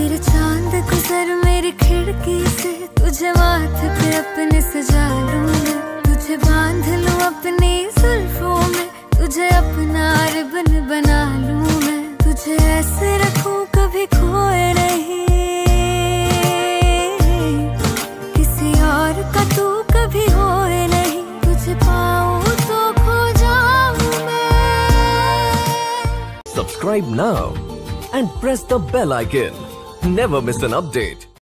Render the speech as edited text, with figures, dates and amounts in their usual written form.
मेरे चांद गुजर मेरी खिड़की से, तुझे माथे पे अपने सजा लूं मैं, तुझे बांध लूं अपनी जुल्फों में, तुझे अपना रिबन बना लूं मैं, तुझे ऐसे रखूं कभी खोए नहीं, किसी और का तू कभी होए नहीं, तुझे पाऊं तो खो जाऊं मैं। Subscribe now and press the bell icon. Never miss an update.